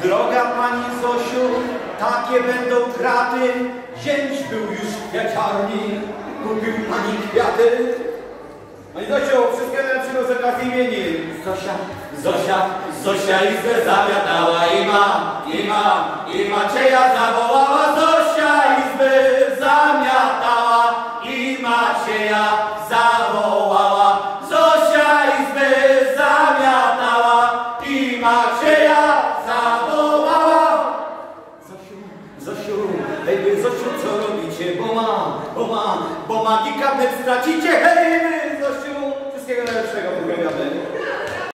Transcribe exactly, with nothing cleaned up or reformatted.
Droga pani Zosiu, takie będą kraty. Zięć był już w kwiaciarni, kupił pani kwiaty. Pani Zosiu, wszystkiego najlepszego z okazji imienin. Zosia, Zosia, Zosia izbę zawiadała i ma, i ma, i Macieja zawołała. Zosia izby zamiatała i Macieja zawołała. Zosia izby zamiatała i Macieja zawołała. Zosiu, Zosiu, hej, Zosiu, co robicie? Bo ma, bo ma, bo magika wnet stracicie, hej!